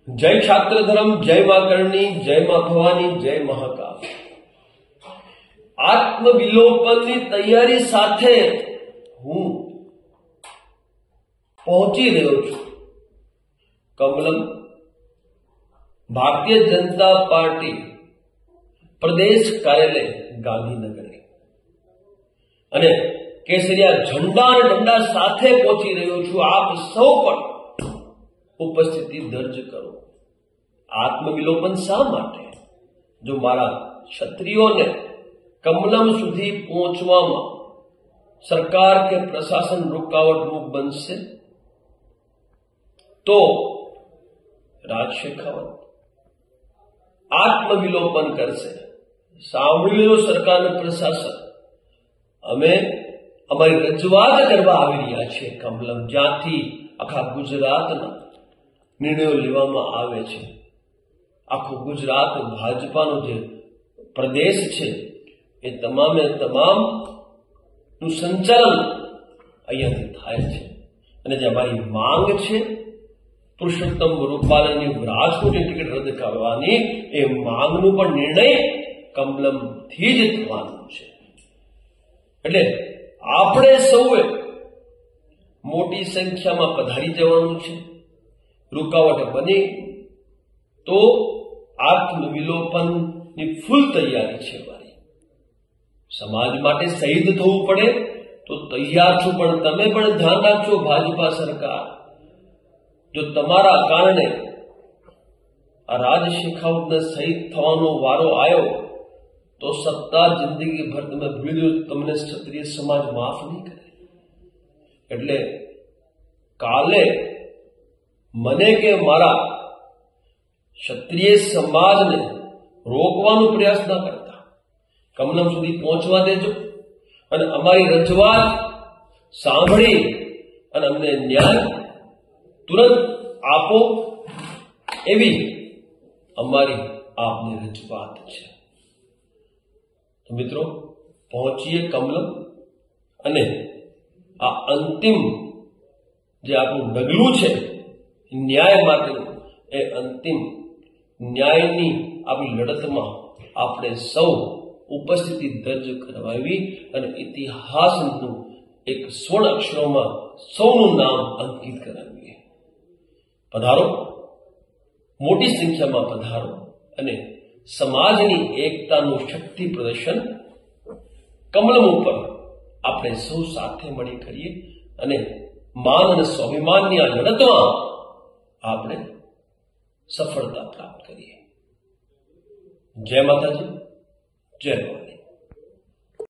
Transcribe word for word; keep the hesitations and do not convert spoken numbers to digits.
जय छात्र धर्म, जय मां करणी, जय मां भवानी, जय महाकाल। आत्मविलोपनની તૈયારી સાથે હું પહોંચી રહ્યો છું કમલમ ભારતીય જનતા પાર્ટી પ્રદેશ કાર્યાલય ગાંધીનગર અને કેસરિયા ઝંડા અને ડંડા સાથે પહોંચી રહ્યો છું। આપ સૌ પણ ઉપસ્થિતિ દર્જ કરો। આત્મવિલોપન શા માટે? જો મારા ક્ષત્રિયોને કમલમ સુધી પહોંચવામાં સરકાર કે પ્રશાસન રૂકાવટરૂપ બનશે તો રાજ શેખાવત આત્મવિલોપન કરશે। સાંભળી લો સરકાર અને પ્રશાસન, અમે અમારી રજૂઆત કરવા આવી રહ્યા છીએ કમલમ, જ્યાંથી આખા ગુજરાતના નિર્ણયો લેવામાં આવે છે। આખું ગુજરાત ભાજપાનો જે પ્રદેશ છે એ તમામે તમામ નું સંચાલન અહીંયાથી થાય છે અને જે અમારી માંગ છે પુરુષોત્તમ રૂપાલાની રાજકોટની ટિકિટ રદ કરવાની, એ માંગનો પણ નિર્ણય કમલમથી જ થવાનો છે। એટલે આપણે સૌએ મોટી સંખ્યામાં પધારી જવાનું છે। રૂકાવટ બને તો આત્મવિલોપનની ફૂલ તૈયારી છે મારી। સમાજ માટે શહીદ થવું પડે તો તૈયાર છું, પણ તમે પણ ધ્યાન રાખજો ભાજપા સરકાર, જો તમારા કારણે આ રાજ શેખાવતને શહીદ થવાનો વારો આવ્યો તો સત્તા જિંદગી ભર તમે ભૂલી દો, તમને ક્ષત્રિય સમાજ માફ નહીં કરે। એટલે કાલે મને કે મારા ક્ષત્રિય સમાજને રોકવાનો પ્રયાસ ન કરતા, કમલમ સુધી પહોંચવા દેજો અને અમારી રજૂઆત સાંભળી અને અમને ન્યાય તુરંત આપો, એવી અમારી આપની રજૂઆત છે। તો મિત્રો, પહોંચીએ કમલમ અને આ અંતિમ જે આપણું ડગલું છે ન્યાય માટેનું, એ અંતિમ ન્યાયની આપણી લડતમાં આપણે સૌ ઉપસ્થિતિ દર્જ કરવાવી અને ઇતિહાસનું એક સ્વર્ણ અક્ષરોમાં સૌનું નામ અંકિત કરાવીએ। પધારો, મોટી સંખ્યામાં પધારો અને સમાજની એકતાનું શક્તિ પ્રદર્શન કમલમ ઉપર આપણે સૌ સાથે મળી કરીએ અને માન અને સ્વાભિમાનની આ લડતમાં આપણે સફળતા પ્રાપ્ત કરીએ। જય માતાજી, જય ભવાની।